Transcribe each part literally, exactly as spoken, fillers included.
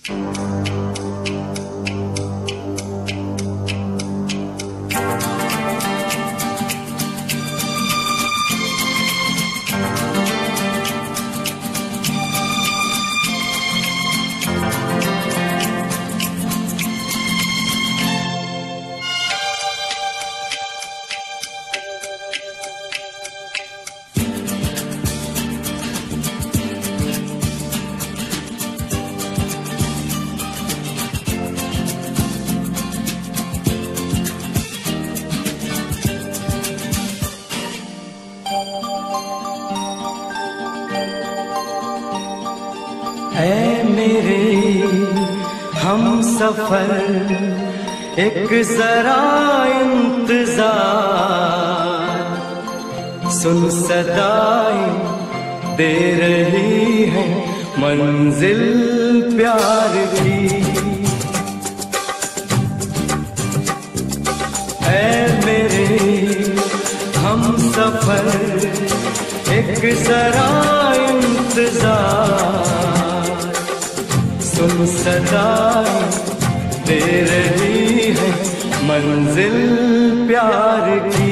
ऐ मेरे हम सफर एक जरा इंतजार, सुन सदाएं दे रही है मंजिल प्यार की। ऐ मेरे हम सफर एक जरा इंतजार, सुन सदाएं दे रही है मंजिल प्यार की।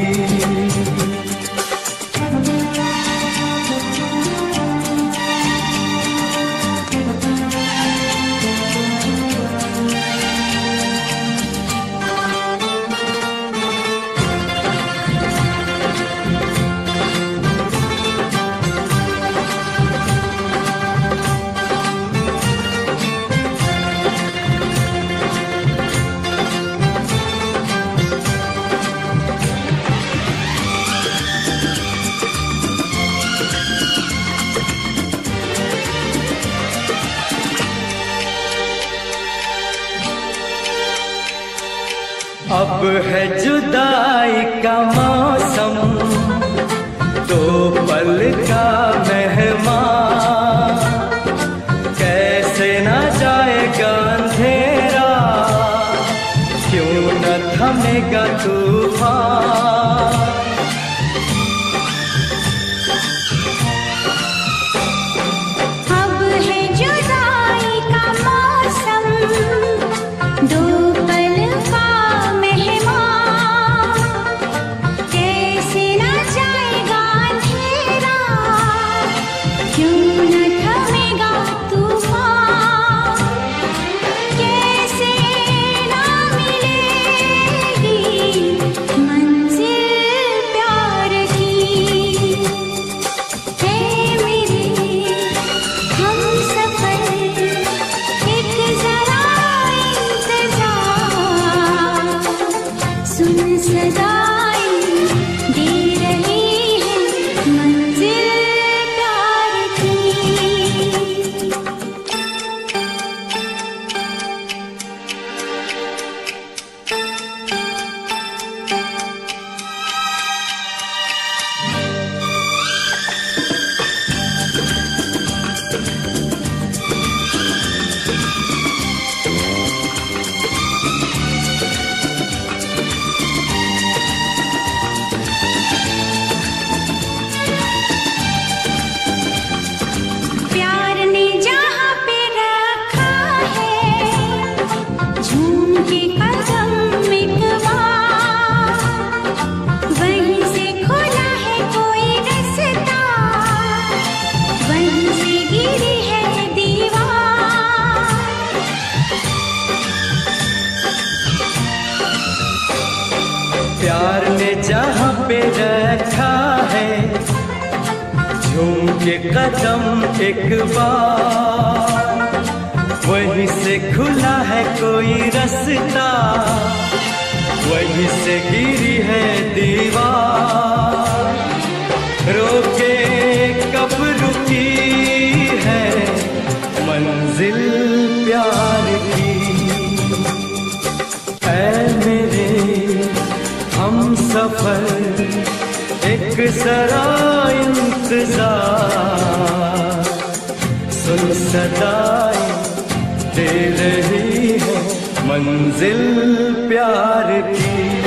अब है जुदाई का मौसम, दो पल का मेहमान, कैसे न जाएगा अंधेरा, क्यों न थमेगा तूफान। अब है जुदाई का मौसम, दो पल का प्यार ने जहाँ पे रखा है, झूम के कदम एक बार, वहीं से खुला है कोई रास्ता, वहीं से गिरी है दीवार। रोके कब रुकी है मंजिल प्यार की। ऐ मेरे हम सफर एक जरा इंतजार, सुन सदाएं दे रही है मंजिल प्यार की।